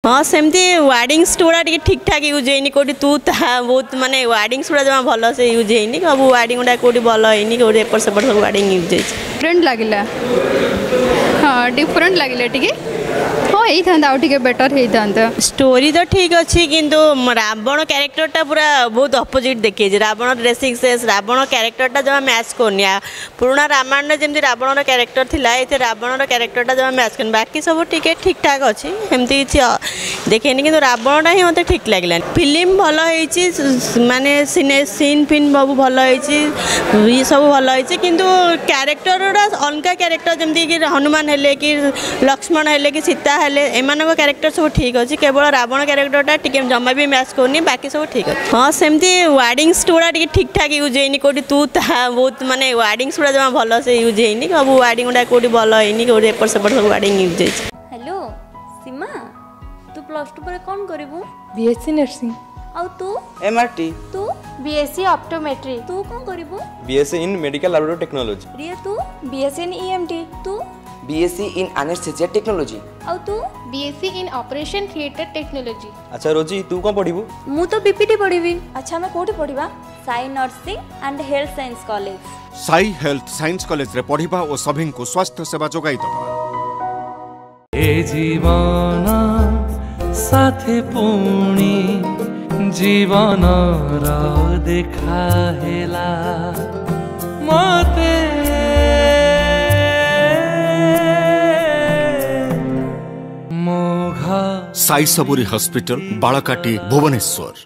हाँ सेमती वार्डिंग्स गुड़ा ठीक ठाक यूज होनी कौटी तू बहुत माने वार्डिंग्स गुड़ा जमा भल से यूज होनी सब वार्डिंग गुड़ा कौटी भल होनी कौटी एपट सेपट सब वार्डिंग यूज हो डिफरेंट लगिला हाँ डिफरेंट लगिला टिके हाँ यही टे बेटर होता स्टोरी तो ठीक अच्छी किंतु रावण क्यारेक्टरटा पूरा बहुत अपोजिट देखिए रावण ड्रेसिंग सेंस रावण क्यारेक्टरटा जमा मैच करनी पुराना रामायण जमी रावण क्यारेक्टर थिला ये रावण क्यारेक्टरटा जमा मैच कर बाकी सब ठीक ठीक ठाक अच्छी एमती किसी देखेनि कि रावणटा ही मत ठीक लगे फिल्म भल माने सीन फिन सब भल ये सब भल किंतु क्यारेक्टर अलग क्यारेक्टर जमी कि हनुमान हेले कि लक्ष्मण हेले कि सीता हेले एमान क्यारेक्टर सब ठीक अच्छे केवल रावण क्यारेक्टरटा टिके जमा भी मैच करनी बाकी सब ठीक अच्छे हाँ सेमती वार्डिंग्स गुड़ा ठीक ठाक यूज होनी कौटी तू बहुत माने वार्डिंग्स गुड़ा जमा भल से यूज होनी सब वार्डिंग गुड़ा कौटी भल होनी कौटी एपट सेपट सब वार्डिंग यूज हो। हेलो सीमा तू प्लस टू पर कौन करिवु बीएससी नर्सिंग आउ तू एमआरटी तू बीएससी ऑप्टोमेट्री तू कौन करिवु BSc in medical laboratory technology Riya तू बीएससी इन ईएमटी तू बीएससी इन एनेस्थेसिया टेक्नोलॉजी आउ तू BSc in operation theatre technology. अच्छा रोजी तू कौन पढ़िबू मु तो बीपीटी पढ़िबी अच्छा मैं कोठी पढ़िबा Sai nursing and health science college Sai health science college रे पढ़िबा और सभी को स्वास्थ्य सेवा जोगाई दबा ए जीवन साथे पुणी जीवन रा देखा हेला मते साई सबुरी हॉस्पिटल बालकाटी भुवनेश्वर।